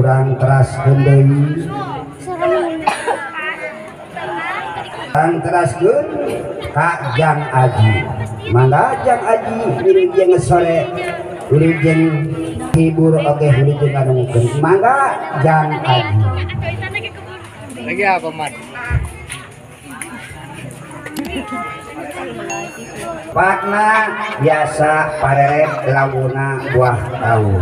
kurang keras deui kurang keras geun Kak Jang Aji mangga Jang Aji wilujeng sore wilujeng hibur oge wilujeng ngadengkeun mangga Jang Aji lagi apa mat Pakna biasa pareret lawuna buah tahu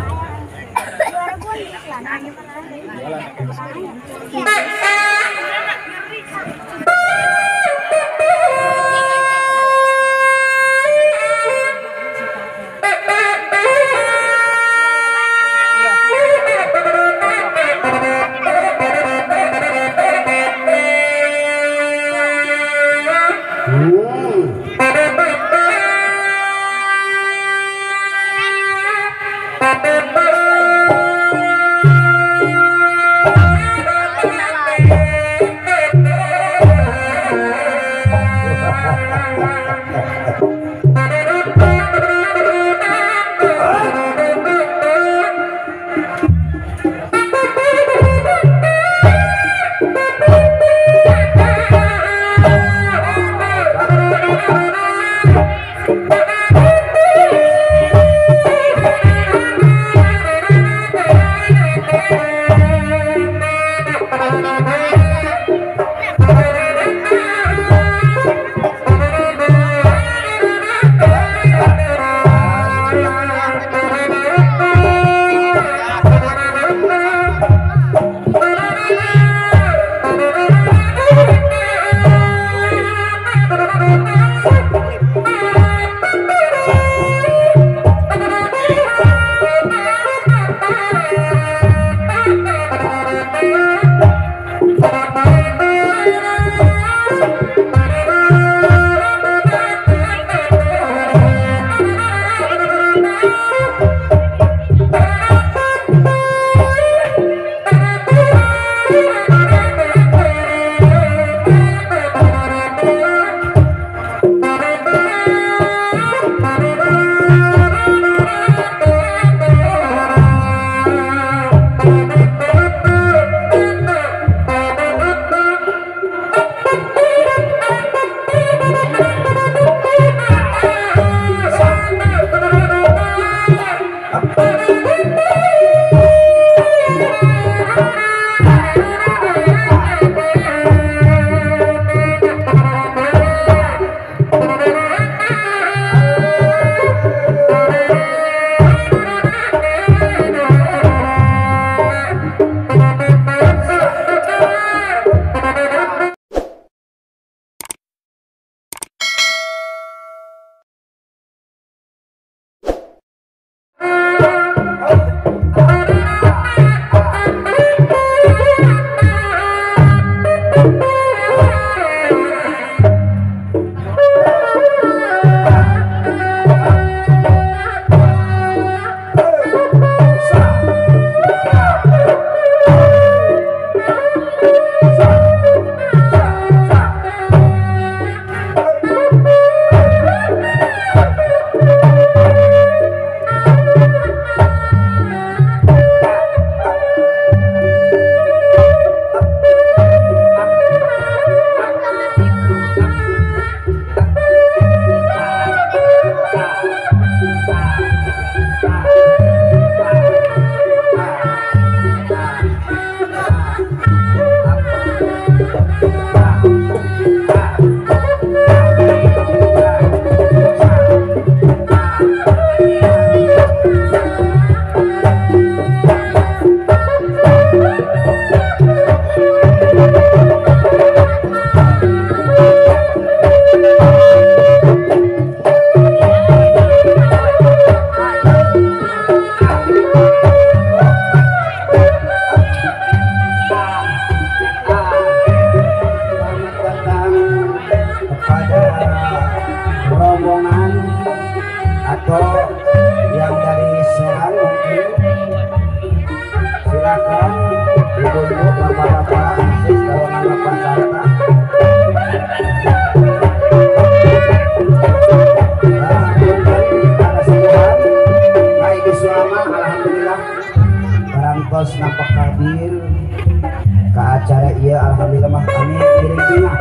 nampak hadir ke acara iya alhamdulillah mah kami kiring tengah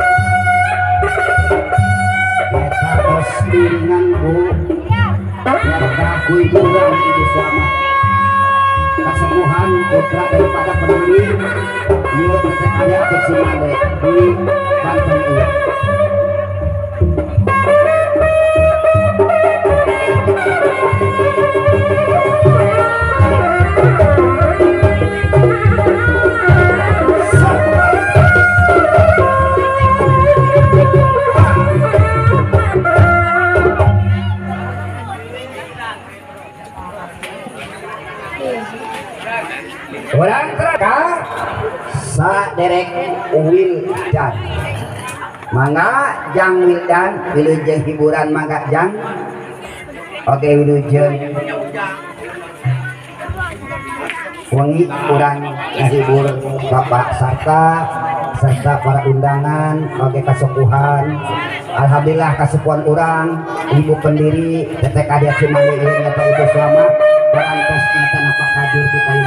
kita tos piringan bu nyata kunjungan ibu selamat kesembuhan putra daripada pendiri iya tetap ada ke Cimande di Banten iya. Orang terakhir saderek Wildan mangga jang Wildan wilujeng hiburan mangga jang oke wilujeng wengi kurang ngahibur bapak serta para undangan oke kasukuhan alhamdulillah kasukuhan orang ibu pendiri TTK dia Cimande ini ibu selamat dan antos nyata napak hadir di